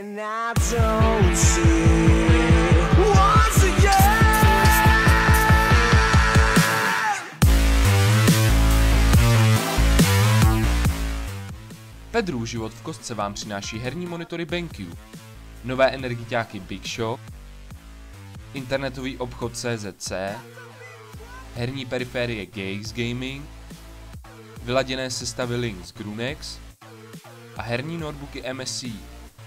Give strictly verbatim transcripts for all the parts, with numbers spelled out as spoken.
And I don't see once again. Pedrův život v kostce vám přináší herní monitory BenQ, nové energiťáky Big Shock, internetový obchod C Z C, herní periférie G X Gaming, vyladěné sestavy Lynx Grunex a herní notebooky M S C.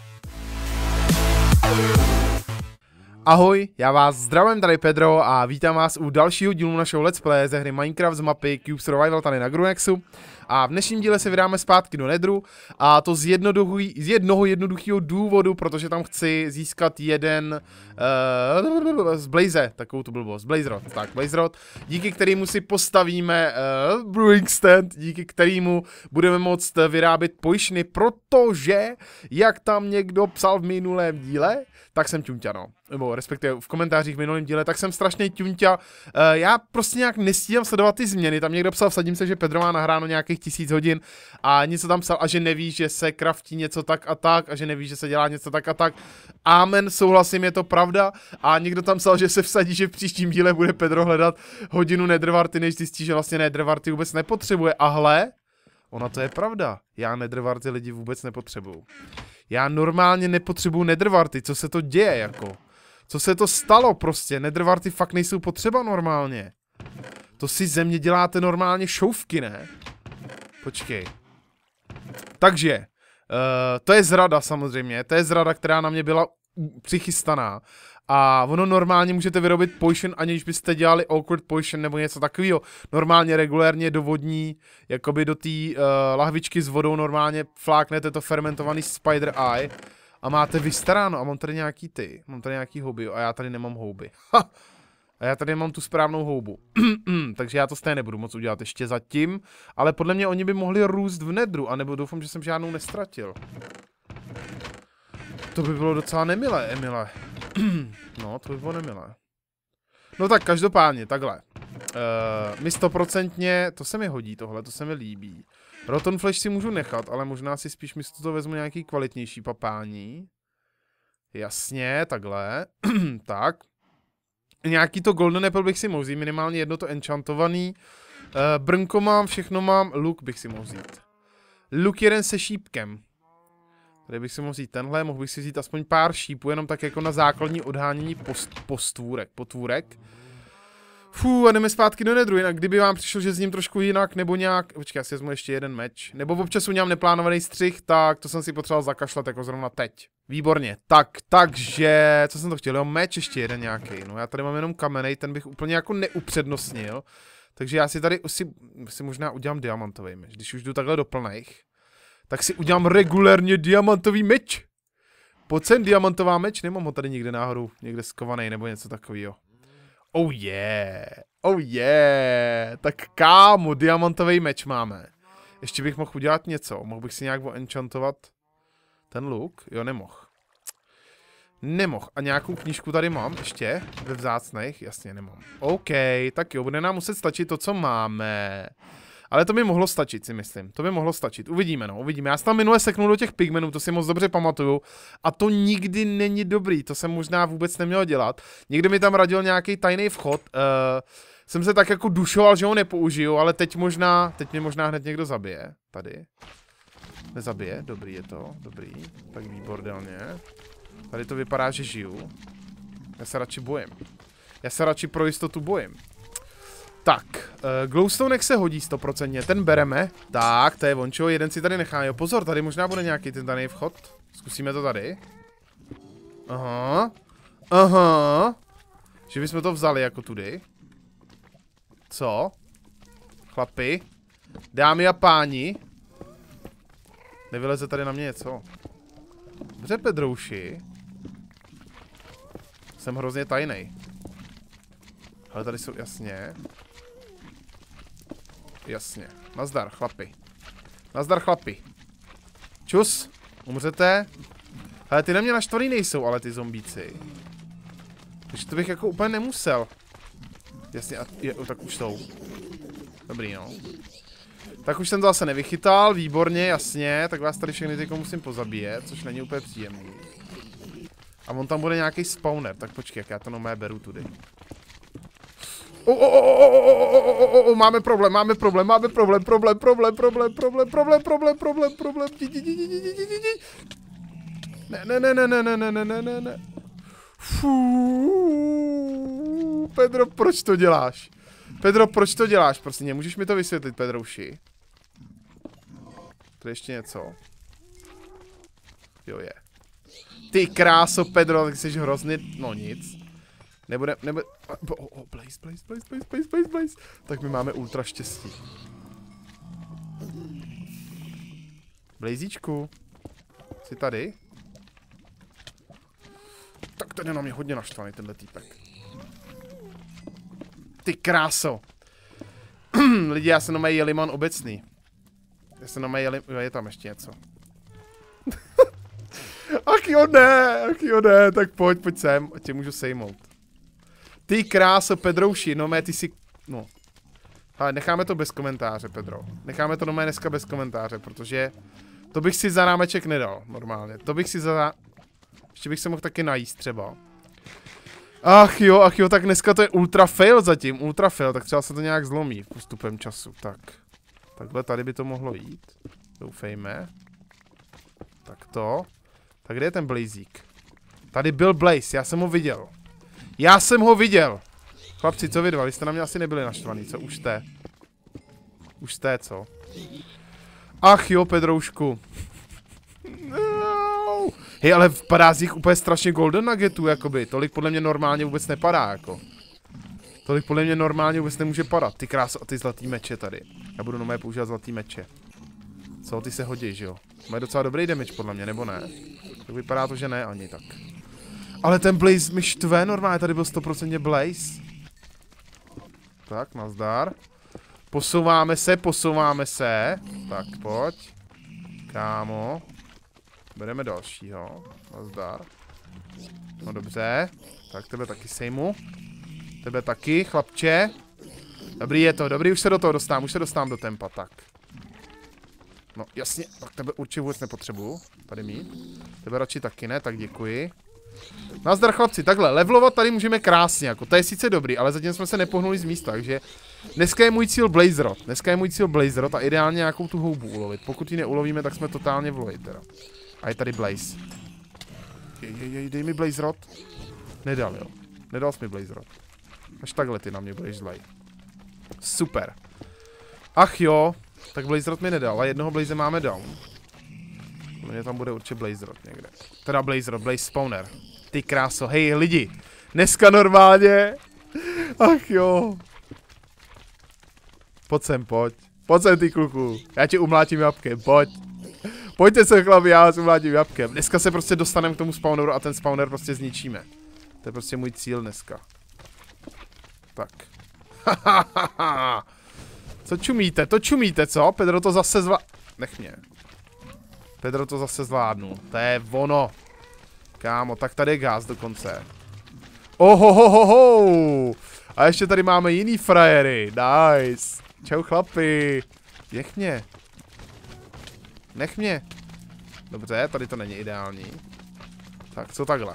Ahoj, já vás zdravím, tady Pedro a vítám vás u dalšího dílu našeho let's play ze hry Minecraft z mapy Cube Survival tady na Grunexu. A v dnešním díle se vydáme zpátky do Netheru a to z, z jednoho jednoduchého důvodu, protože tam chci získat jeden uh, z Blaze, takovou tu blbost, Blaze Rod, tak Blaze Rod, díky kterému si postavíme uh, brewing stand, díky kterému budeme moct vyrábět pojišny, protože, jak tam někdo psal v minulém díle, tak jsem ťunťa, no. Nebo respektive v komentářích v minulém díle, tak jsem strašně ťunťa. Uh, já prostě nějak nestíhám sledovat ty změny. Tam někdo psal, vsadím se, že Pedro má nahráno nějakých tisíc hodin a něco tam psal a že neví, že se craftí něco tak a tak a že neví, že se dělá něco tak a tak. Amen, souhlasím, je to pravda. A někdo tam psal, že se vsadí, že v příštím díle bude Pedro hledat hodinu netherwarty, než zjistí, že vlastně netherwarty vůbec nepotřebuje. A hle, ona to je pravda. Já netherwarty lidi vůbec nepotřebuju. Já normálně nepotřebuju netherwarty, co se to děje jako? Co se to stalo prostě? Netherwarty fakt nejsou potřeba normálně. To si ze mě děláte normálně šouvky, ne? Počkej. Takže, uh, to je zrada samozřejmě, to je zrada, která na mě byla přichystaná. A ono normálně můžete vyrobit potion, aniž byste dělali awkward potion nebo něco takového. Normálně regulérně do vodní, jakoby do té uh, lahvičky s vodou normálně fláknete to fermentovaný spider eye a máte vystaráno. A mám tady nějaký ty, mám tady nějaký houby, jo, a já tady nemám houby. Ha! A já tady mám tu správnou houbu. Takže já to stejně nebudu moc udělat ještě zatím, ale podle mě oni by mohli růst v Netheru, anebo doufám, že jsem žádnou nestratil. To by bylo docela nemilé, Emile. No, to by bylo nemilé. No tak každopádně, takhle. Uh, my stoprocentně, to se mi hodí tohle, to se mi líbí. Rotten Flash si můžu nechat, ale možná si spíš místo to vezmu nějaký kvalitnější papání. Jasně, takhle. Tak. Nějaký to Golden Apple bych si mohl vzít, minimálně jedno to enchantovaný. Uh, brnko mám, všechno mám, luk bych si mohl vzít. Luk jeden se šípkem. Tady bych si mohl vzít tenhle, mohl bych si vzít aspoň pár šípů, jenom tak jako na základní odhánění post, postvůrek, potvůrek. Fú, a jdeme zpátky do Netheru, jinak kdyby vám přišel, že s ním trošku jinak, nebo nějak, počkej, já si vezmu ještě jeden meč, nebo občas udělám neplánovaný střih, tak to jsem si potřeboval zakašlat jako zrovna teď. Výborně, tak, takže, co jsem to chtěl, jo, meč ještě jeden nějaký, no já tady mám jenom kamenej, ten bych úplně jako neupřednostnil, takže já si tady si, si možná udělám diamantový meč, když už jdu takhle do plných. Tak si udělám regulérně diamantový meč. Pojď sem diamantová meč, nemám ho tady někde náhodou, někde skovaný nebo něco takového. Oh yeah, oh yeah, tak kámo, diamantový meč máme. Ještě bych mohl udělat něco, mohl bych si nějak enchantovat ten luk, jo nemohl. Nemohl, a nějakou knížku tady mám ještě, ve vzácných, jasně nemám. OK, tak jo, bude nám muset stačit to, co máme. Ale to by mohlo stačit, si myslím. To by mohlo stačit. Uvidíme, no, uvidíme. Já jsem tam minule seknul do těch pigmenů, to si moc dobře pamatuju. A to nikdy není dobrý, to jsem možná vůbec neměl dělat. Někdo mi tam radil nějaký tajný vchod. Uh, jsem se tak jako dušoval, že ho nepoužiju, ale teď možná, teď mě možná hned někdo zabije. Tady. Nezabije, dobrý je to, dobrý. Tak výbordelně. Tady to vypadá, že žiju. Já se radši bojím. Já se radši pro jistotu bojím. Tak, uh, glowstone se hodí stoprocentně, ten bereme. Tak, to je vončo, jeden si tady nechá, jo, pozor, tady možná bude nějaký ten daný vchod. Zkusíme to tady. Aha, aha. Že bychom to vzali jako tudy. Co? Chlapi? Dámy a páni? Nevyleze tady na mě něco. Dobře, Pedrouši. Jsem hrozně tajnej. Ale tady jsou, jasně. Jasně. Nazdar, chlapi. Nazdar, chlapi. Čus. Umřete. Ale ty na mě naštvaný nejsou, ale ty zombíci. Takže to bych jako úplně nemusel. Jasně, a je, tak už jsou. Dobrý, no. Tak už jsem to zase nevychytal, výborně, jasně. Tak vás tady všechny tyko musím pozabíjet, což není úplně příjemný. A on tam bude nějaký spawner, tak počkej, jak já to nomé beru tudy. O, o, o, o, o, o, o, o, máme problém, máme problém, máme problém, problém, problém, problém, problém, problém, problém, problém, problém, ne, ne, ne, ne, ne, ne, ne, ne, ne, ne, ne. Fuu, Pedro, proč to děláš? Pedro, proč to děláš? Prostě nemůžeš mi to vysvětlit, Pedrouši. To je ještě něco. Jo, je. Ty kráso, Pedro, tak jsi hrozný, no nic. Nebude, nebude, oh, oh, Blaze, Blaze, Blaze, Blaze, Blaze, Blaze, Blaze. Tak my máme ultra štěstí. Blazíčku. Jsi tady? Tak ten je na mě hodně naštvaný, tenhle týpek. Ty kráso. Lidi, já se na jeli limon obecný. Já se na jeli, je tam ještě něco. Ach jo ne, ach jo ne, tak pojď, pojď sem, ať tě můžu sejmout. Ty kráso, Pedrouši, no mé, ty si, no. Ale necháme to bez komentáře, Pedro. Necháme to no mé dneska bez komentáře, protože to bych si za námeček nedal, normálně. To bych si za... Ještě bych se mohl taky najíst třeba. Ach jo, ach jo, tak dneska to je ultra fail zatím, ultra fail, tak třeba se to nějak zlomí postupem času, tak. Takhle tady by to mohlo jít, doufejme. Tak to. Tak kde je ten Blazík? Tady byl Blaze, já jsem ho viděl. Já jsem ho viděl! Chlapci, co vy dva? Vy jste na mě asi nebyli naštvaný, co? Už jste. Už jste, co? Ach jo, Pedroušku. No. Hej, ale padá z nich úplně strašně golden nuggetů, jakoby. Tolik podle mě normálně vůbec nepadá, jako. Tolik podle mě normálně vůbec nemůže padat. Ty kráso, a ty zlatý meče tady. Já budu nomé používat zlatý meče. Co, ty se hodí, že jo? Mají docela dobrý damage, podle mě, nebo ne? Tak vypadá to, že ne ani tak. Ale ten Blaze mi štve, normálně tady byl sto procent Blaze. Tak, nazdar. Posouváme se, posouváme se. Tak, pojď. Kámo. Bereme dalšího. Nazdar. No dobře. Tak, tebe taky sejmu. Tebe taky, chlapče. Dobrý je to, dobrý, už se do toho dostám, už se dostám do tempa, tak. No, jasně, tak tebe určitě vůbec nepotřebuju. Tady mít. Tebe radši taky ne, tak děkuji. Nazdar chlapci, takhle, levelovat tady můžeme krásně, jako to je sice dobrý, ale zatím jsme se nepohnuli z místa, takže dneska je můj cíl Blaze Rod, dneska je můj cíl Blaze Rod a ideálně nějakou tu houbu ulovit, pokud ji neulovíme, tak jsme totálně v loji teda. A je tady Blaze. Jej, jej, jej, dej mi Blaze Rod. Nedal, jo, nedal jsi mi Blaze Rod. Až takhle ty na mě budeš zlej. Super. Ach jo, tak Blaze Rod mi nedal, a jednoho Blaze máme down. Mně tam bude určitě Blaze Rod někde. Teda Blaze Rod, Blaze Spawner. Ty kráso, hej lidi, dneska normálně. Ach jo. Pojď sem, pojď. Pojď sem ty kluku, já tě umlátím jabkem, pojď. Pojďte se chlapi, já vás umlátím jabkem. Dneska se prostě dostaneme k tomu spawneru a ten spawner prostě zničíme. To je prostě můj cíl dneska. Tak. Co čumíte, to čumíte, co? Pedro to zase zvá... Nech mě. Pedro to zase zvládnu. To je ono. Kámo, tak tady je gáz dokonce. Ohohohoho. A ještě tady máme jiný frajery. Nice. Čau chlapi. Nech mě. Nech mě. Dobře, tady to není ideální. Tak, co takhle?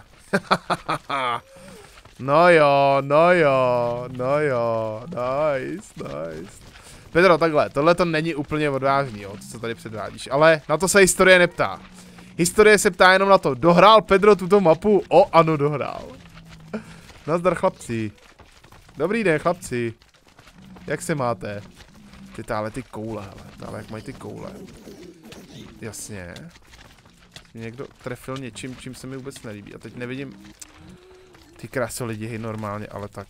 No jo, no jo, no jo. Nice, nice. Pedro, takhle, tohle to není úplně odvážný, jo, co tady předvádíš, ale na to se historie neptá. Historie se ptá jenom na to, dohrál Pedro tuto mapu? O, ano, dohrál. Nazdar chlapci. Dobrý den, chlapci. Jak se máte? Ty táhle ty koule, hele, táhle jak mají ty koule. Jasně. Mě někdo trefil něčím, čím se mi vůbec nelíbí a teď nevidím. Ty krásy lidi, hej, normálně, ale tak.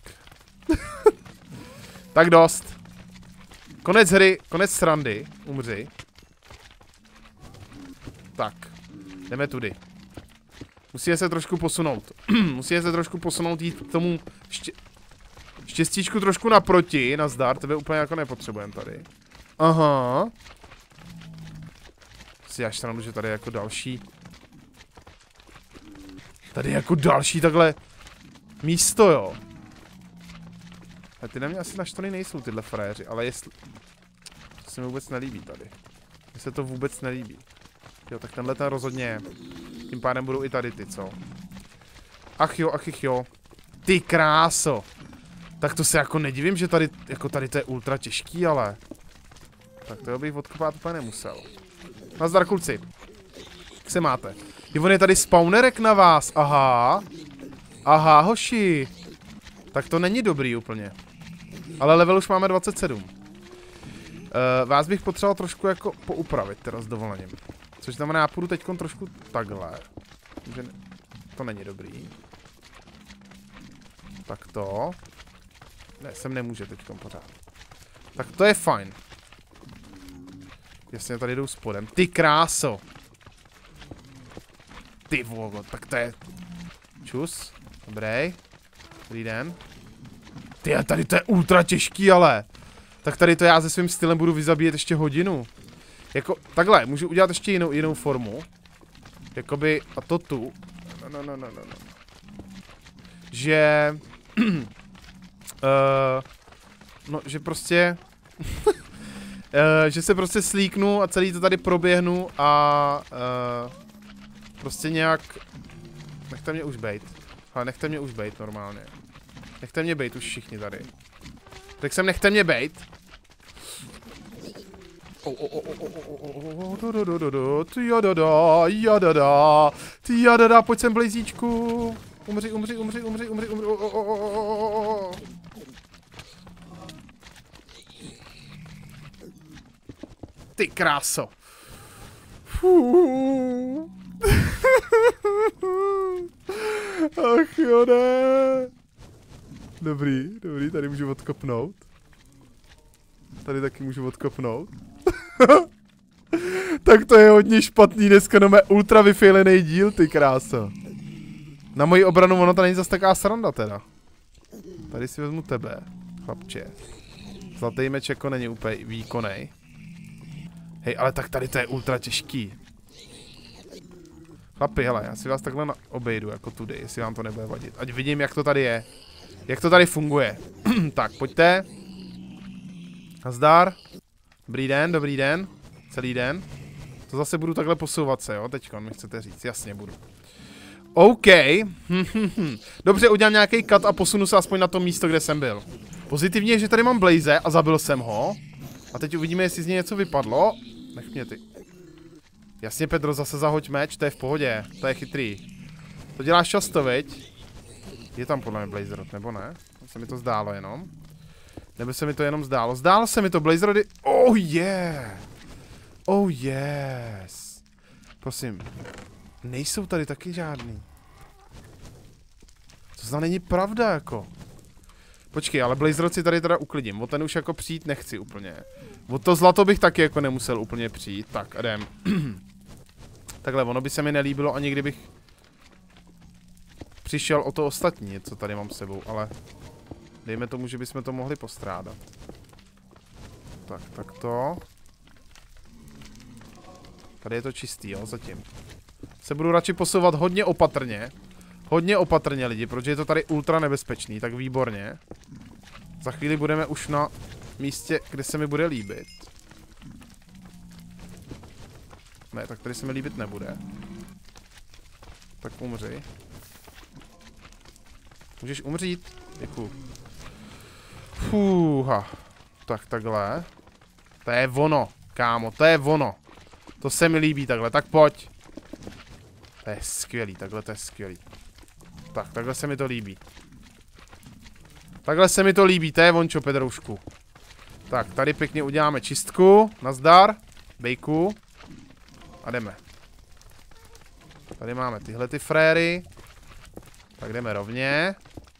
Tak dost. Konec hry, konec srandy, umři. Tak, jdeme tudy. Musíme se trošku posunout. Musíme se trošku posunout, jít k tomu ště... štěstíčku trošku naproti, nazdar, tebe úplně jako nepotřebujeme tady. Aha. Si já stranu, že tady je jako další. Tady je jako další takhle místo, jo. A ty na mě asi naštvaný nejsou tyhle frajeři, ale jestli... To se mi vůbec nelíbí tady. Mně se to vůbec nelíbí. Jo, tak tenhle ten rozhodně. Tím pádem budou i tady ty, co? Ach jo, ach jo. Ty kráso. Tak to se jako nedivím, že tady, jako tady to je ultra těžký, ale. Tak to bych odkopat úplně nemusel. Nazdar kluci. Jak se máte? Jo, on je tady spawnerek na vás, aha. Aha, hoši. Tak to není dobrý úplně. Ale level už máme dvacet sedm. Uh, vás bych potřeboval trošku jako poupravit teda s dovolením. Což znamená, já půjdu teďkon trošku takhle. Že ne, to není dobrý. Tak to. Ne, sem nemůže teďkon pořád. Tak to je fajn. Jasně, tady jdou spodem. Ty kráso. Ty vogo, tak to je... Čus. Dobrý. Dobrý den. Ty, tady to je ultra těžký, ale. Tak tady to já se svým stylem budu vyzabíjet ještě hodinu. Jako, takhle, můžu udělat ještě jinou, jinou formu. Jakoby, a to tu. No, no, no, no, no. Že... uh, no, že prostě... uh, že se prostě slíknu a celý to tady proběhnu a... Uh, prostě nějak... Nechte mě už bejt. Ale nechte mě už bejt normálně. Nechte mě bejt už všichni tady. Tak jsem nechte mě bejt. Ty jadada, jadada, ty jadada, pojď sem blejzíčku. Umři, umři, umři, umři, umři, umři. Ty kráso. Ach jo, ne. Dobrý, dobrý, tady můžu odkopnout. Tady taky můžu odkopnout. Tak to je hodně špatný, dneska máme ultra vyfejlený díl, ty krása. Na moji obranu ono to není zase taková sranda teda. Tady si vezmu tebe, chlapče. Zlatý meč jako není úplně výkonnej. Hej, ale tak tady to je ultra těžký. Chlapi, hele, já si vás takhle obejdu jako tudy, jestli vám to nebude vadit. Ať vidím, jak to tady je. Jak to tady funguje. Tak, pojďte. Nazdar. Dobrý den, dobrý den. Celý den. To zase budu takhle posouvat se, jo, teďkon mi chcete říct, jasně budu. OK. Dobře, udělám nějaký cut a posunu se aspoň na to místo, kde jsem byl. Pozitivně je, že tady mám Blaze a zabil jsem ho. A teď uvidíme, jestli z něj něco vypadlo. Nech mě ty. Jasně, Pedro, zase zahoď meč, to je v pohodě, to je chytrý. To děláš často, viď? Je tam podle mě Blaze Rod, nebo ne? Se mi to zdálo jenom. Nebo se mi to jenom zdálo? Zdálo se mi to, Blaze Rody. Oh yeah! Oh yes! Prosím. Nejsou tady taky žádný. To znamená, není pravda, jako. Počkej, ale Blaze Rod si tady teda uklidím. O ten už jako přijít nechci úplně. O to zlato bych taky jako nemusel úplně přijít. Tak, jdem. Takhle, ono by se mi nelíbilo ani kdybych přišel o to ostatní, co tady mám s sebou, ale dejme tomu, že bychom to mohli postrádat. Tak, tak to. Tady je to čistý, jo, zatím. Se budu radši posouvat hodně opatrně. Hodně opatrně, lidi, protože je to tady ultra nebezpečný, tak výborně. Za chvíli budeme už na místě, kde se mi bude líbit. Ne, tak tady se mi líbit nebude. Tak umři. Můžeš umřít? Děkuju. Fúha. Tak takhle. To je ono, kámo, to je ono. To se mi líbí takhle, tak pojď. To je skvělý, takhle to je skvělý. Tak, takhle se mi to líbí. Takhle se mi to líbí, to je vončo, Pedroušku. Tak, tady pěkně uděláme čistku. Nazdar. Bejku. A jdeme. Tady máme tyhle ty fréry. Tak jdeme rovně.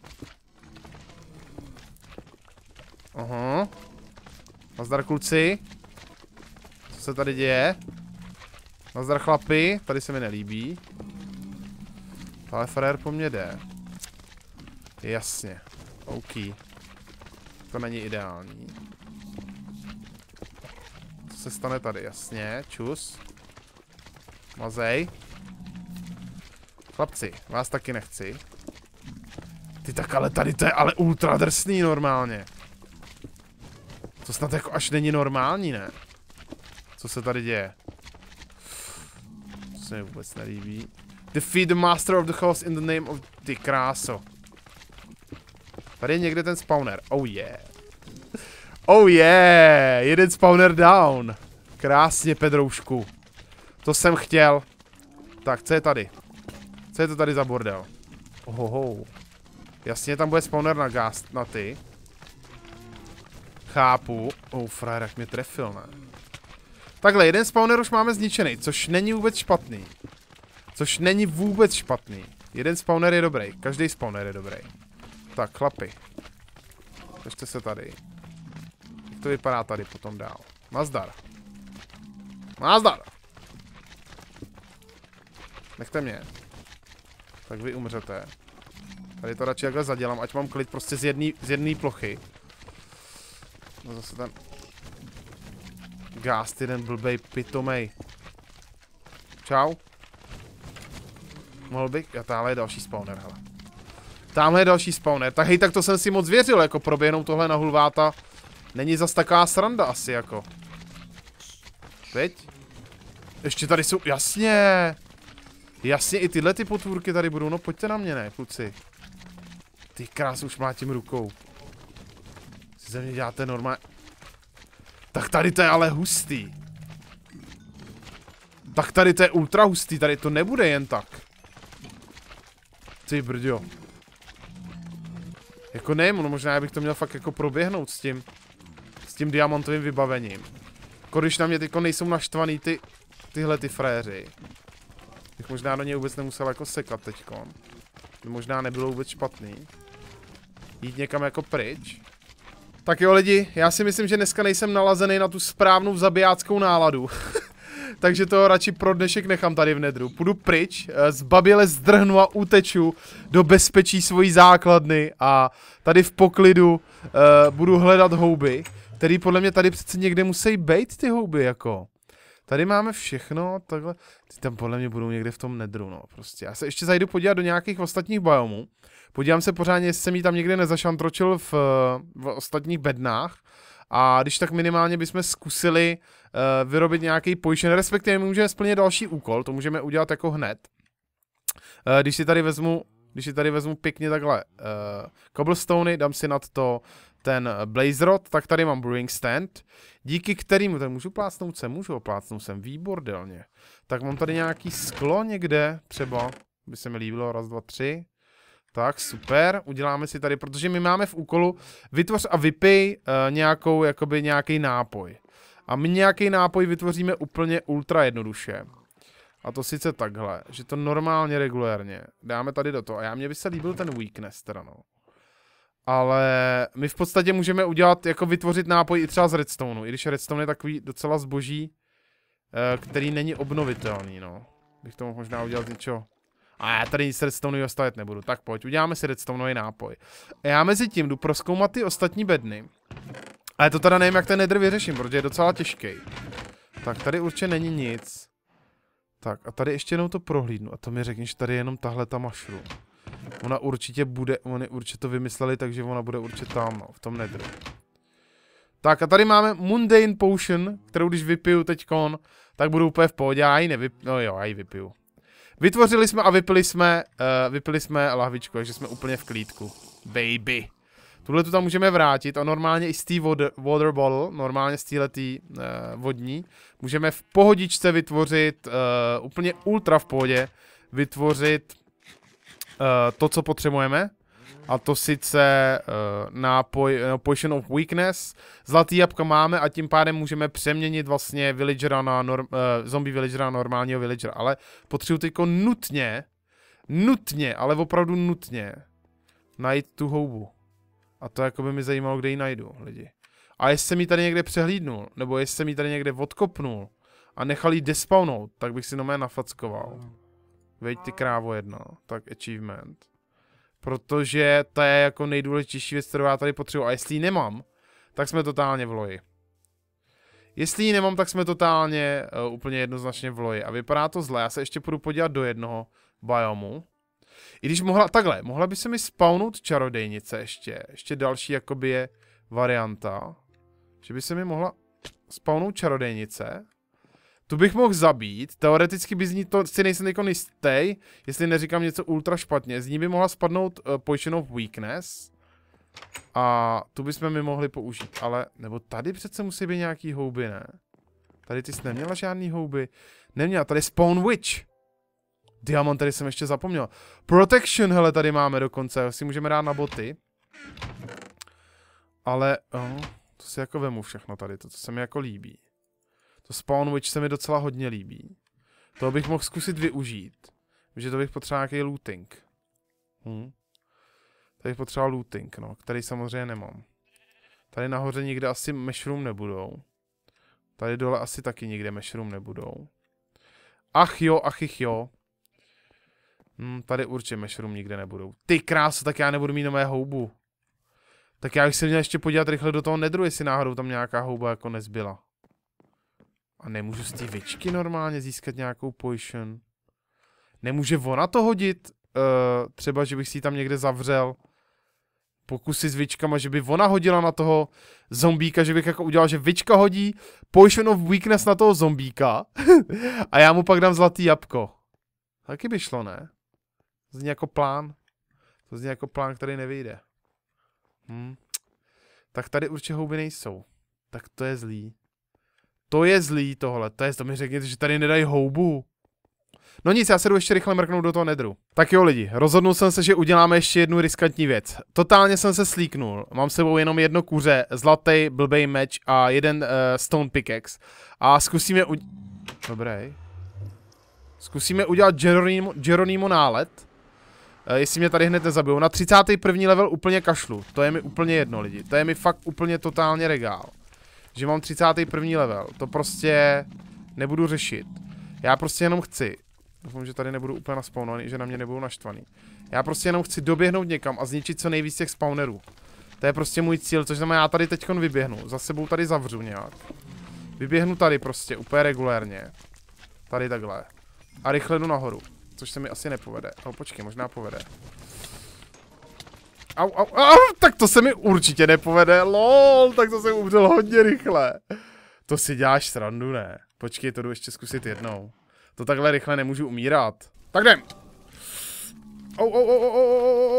Aha. Nazdar kluci. Co se tady děje? Nazdar chlapi. Tady se mi nelíbí. Ale frér po mně jde. Jasně. OK. To není ideální. Co se stane tady? Jasně. Čus. Mazej. Chlapci, vás taky nechci. Ty tak ale tady to je ale ultra drsný normálně. To snad jako až není normální, ne? Co se tady děje? To se mi vůbec nelíbí. Defeat the master of the house in the name of... Ty kráso. Tady je někde ten spawner. Oh yeah. Oh yeah. Jeden spawner down. Krásně, Pedroušku. To jsem chtěl. Tak, co je tady? Co je to tady za bordel? Ohoho. Jasně, tam bude spawner na gas, na ty. Chápu. Oh, frajer, jak mě trefil, ne? Takhle, jeden spawner už máme zničený, což není vůbec špatný. Což není vůbec špatný. Jeden spawner je dobrý, každý spawner je dobrý. Tak, chlapi. Držte se tady. Jak to vypadá tady potom dál? Nazdar. Nazdar. Nechte mě. Tak vy umřete. Tady to radši takhle zadělám, ať mám klid prostě z jedné z jedné plochy. No zase ten... Gást, jeden blbej pitomej. Čau. Mohl bych? Já, táhle je další spawner, hele. Táhle je další spawner. Tak hej, tak to jsem si moc věřil, jako proběhnout tohle na hulváta. Není zas taková sranda asi, jako. Teď? Ještě tady jsou, jasně. Jasně, i tyhle ty potvůrky tady budou, no pojďte na mě, ne, kluci. Ty krás, už má tím rukou. Si ze mě děláte normálně. Tak tady to je ale hustý. Tak tady to je ultra hustý, tady to nebude jen tak. Ty brďo. Jako nevím, no možná bych to měl fakt jako proběhnout s tím. S tím diamantovým vybavením. Jako když na mě tyko nejsou naštvaný ty, tyhle ty fréři. Bych možná do něj vůbec nemusel jako sekat teďkon. To možná nebylo vůbec špatný. Jít někam jako pryč. Tak jo lidi, já si myslím, že dneska nejsem nalazený na tu správnou zabijáckou náladu. Takže to radši pro dnešek nechám tady v nedru. Půjdu pryč, zbaběle zdrhnu a uteču do bezpečí svojí základny a tady v poklidu uh, budu hledat houby, který podle mě tady přece někde musí být ty houby, jako. Tady máme všechno, takhle, ty tam podle mě budou někde v tom nedru, no, prostě. Já se ještě zajdu podívat do nějakých ostatních biomů. Podívám se pořádně, jestli jsem jí tam někde nezašantročil v, v ostatních bednách. A když tak minimálně bychom zkusili uh, vyrobit nějaký pojištěn, respektive my můžeme splnit další úkol, to můžeme udělat jako hned. Uh, když si tady vezmu, když si tady vezmu pěkně takhle uh, cobblestony, dám si nad to ten blaze rod, tak tady mám brewing stand, díky kterému, tak můžu plácnout sem, můžu oplácnout sem, výbordelně. Tak mám tady nějaký sklo někde, třeba, by se mi líbilo, raz, dva, tři. Tak, super, uděláme si tady, protože my máme v úkolu vytvoř a vypij uh, nějakou, jakoby nějaký nápoj. A my nějaký nápoj vytvoříme úplně ultra jednoduše. A to sice takhle, že to normálně, regulérně dáme tady do toho. A já mě by se líbil ten weakness teda, no. Ale my v podstatě můžeme udělat, jako vytvořit nápoj i třeba z redstoneu. I když redstone je takový docela zboží, uh, který není obnovitelný, no. Bych to mohl možná udělat něčeho. A já tady nic redstoneového stavět nebudu. Tak pojď, uděláme si redstoneový nápoj. A já mezi tím jdu prozkoumat ty ostatní bedny. Ale to teda nevím, jak ten nether vyřeším, protože je docela těžký. Tak tady určitě není nic. Tak a tady ještě jednou to prohlídnu. A to mi řekni, že tady je jenom tahle ta mushroom. Ona určitě bude, oni určitě to vymysleli, takže ona bude určitě tam, no, v tom netheru. Tak a tady máme mundane potion, kterou když vypiju teďkon, tak budu úplně v pohodě. Já ji nevypiju, no jo, já ji vypiju. Vytvořili jsme a vypili jsme, uh, vypili jsme lahvičku, takže jsme úplně v klídku. Baby. Tuhle tu tam můžeme vrátit a normálně i z té water, water bottle, normálně z téhletý uh, vodní, můžeme v pohodičce vytvořit, uh, úplně ultra v pohodě, vytvořit uh, to, co potřebujeme. A to sice uh, nápoj, no, Potion of Weakness. Zlatý jabka máme a tím pádem můžeme přeměnit vlastně villagera na norm, uh, zombie villagera na normálního villagera. Ale potřebuji teďko nutně, nutně, ale opravdu nutně najít tu houbu. A to jako by mi zajímalo, kde ji najdu, lidi. A jestli jsem ji tady někde přehlídnul, nebo jestli jsem ji tady někde odkopnul a nechal ji despawnout, tak bych si nomé nafackoval. Veď ty krávo jedna, tak achievement. Protože to je jako nejdůležitější věc, kterou já tady potřebuji. A jestli ji nemám, tak jsme totálně v loji. Jestli ji nemám, tak jsme totálně uh, úplně jednoznačně v loji. A vypadá to zle. Já se ještě půjdu podívat do jednoho biomu. I když mohla, takhle, mohla by se mi spawnout čarodejnice ještě. Ještě další jakoby je varianta. Že by se mi mohla spawnout čarodejnice. Tu bych mohl zabít, teoreticky by z ní to, si nejsem jako jistý, jestli neříkám něco ultra špatně, z ní by mohla spadnout uh, Potion of Weakness. A tu bychom mi mohli použít, ale, nebo tady přece musí být nějaký houby, ne? Tady ty jsi neměla žádný houby. Neměla, tady Spawn Witch. Diamant, tady jsem ještě zapomněl. Protection, hele, tady máme dokonce, si můžeme dát na boty. Ale, oh, to si jako vemu všechno tady, to, to se mi jako líbí. To Spawn Witch se mi docela hodně líbí. To bych mohl zkusit využít. Že to bych potřeboval nějaký looting. Hm. Tady bych potřeboval looting, no, který samozřejmě nemám. Tady nahoře nikde asi mushroom nebudou. Tady dole asi taky nikde mushroom nebudou. Ach jo, ach ich jo. Hm, tady určitě mushroom nikde nebudou. Ty krásu, tak já nebudu mít nové houbu. Tak já bych se měl ještě podívat rychle do toho nedru, jestli náhodou tam nějaká houba jako nezbyla. A nemůžu z té vyčky normálně získat nějakou potion. Nemůže ona to hodit? Uh, třeba, že bych si ji tam někde zavřel. Pokusy s vyčkama, že by ona hodila na toho zombíka, že bych jako udělal, že vyčka hodí Potion of Weakness na toho zombíka. A já mu pak dám zlatý jabko. Taky by šlo, ne? To zní jako plán. To zní jako plán, který nevyjde. Hm. Tak tady určitě houby nejsou. Tak to je zlý. To je zlý tohle, to je, to mi řekněte, že tady nedají houbu. No nic, já se jdu ještě rychle mrknout do toho nedru. Tak jo lidi, rozhodnul jsem se, že uděláme ještě jednu riskantní věc. Totálně jsem se slíknul, mám s sebou jenom jedno kuře, zlatý blbej meč a jeden uh, stone pickaxe. A zkusíme u... Dobrý. Zkusíme udělat Geronimo, Geronimo nálet. Uh, jestli mě tady hned nezabijou. Na třicátý první level úplně kašlu, to je mi úplně jedno lidi, to je mi fakt úplně totálně regál. Že mám třicátý první level, to prostě nebudu řešit. Já prostě jenom chci, doufám, že tady nebudu úplně naspawnovaný, že na mě nebudou naštvaný. Já prostě jenom chci doběhnout někam a zničit co nejvíc těch spawnerů. To je prostě můj cíl, což znamená, já tady teďkon vyběhnu, za sebou tady zavřu nějak. Vyběhnu tady prostě, úplně regulérně. Tady takhle. A rychle jdu nahoru, což se mi asi nepovede. No počkej, možná povede. Au, au, au, tak to se mi určitě nepovede, lol, tak to jsem umřel hodně rychle. To si děláš srandu, ne? Počkej, to jdu ještě zkusit jednou. To takhle rychle nemůžu umírat. Tak jdem. Au, au, au, au,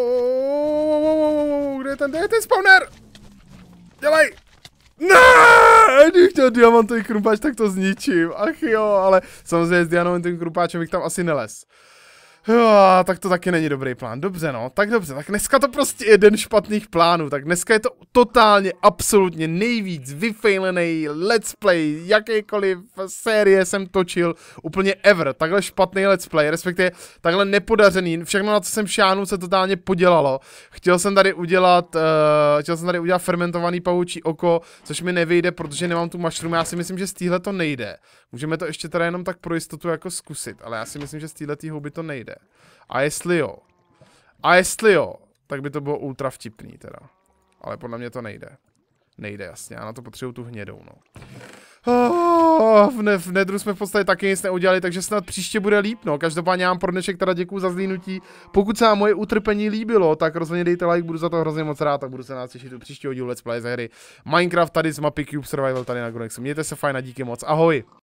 au, kde je ten, kde je ten spawner? Dělej. Ne, když chtěl diamantový krumpáč, tak to zničím. Ach jo, ale samozřejmě s diamantovým krumpáčem bych tam asi nelez. Jo, tak to taky není dobrý plán. Dobře no, tak dobře, tak dneska to prostě jeden špatných plánů, tak dneska je to totálně, absolutně nejvíc vyfejlený let's play, jakýkoliv série jsem točil, úplně ever, takhle špatný let's play, respektive takhle nepodařený, všechno na co jsem šáhnul se totálně podělalo. Chtěl jsem tady udělat, uh, chtěl jsem tady udělat fermentovaný pavoučí oko, což mi nevyjde, protože nemám tu mushroom, já si myslím, že z téhle to nejde. Můžeme to ještě teda jenom tak pro jistotu jako zkusit, ale já si myslím, že z téhletý houby to nejde. A jestli jo, a jestli jo, tak by to bylo ultra vtipný teda. Ale podle mě to nejde. Nejde jasně, já na to potřebuju tu hnědou, no. Oh, v, ne, v nedru jsme v podstatě taky nic neudělali, takže snad příště bude líp, no. Každopádně já vám pro dnešek teda děkuju za zlínutí. Pokud se vám moje utrpení líbilo, tak rozhodně dejte like, budu za to hrozně moc rád a budu se nás těšit u příštího dílu Let's Play ze hry Minecraft tady z mapy Cube Survival tady na Grunexu. Mějte se fajn a díky moc, ahoj!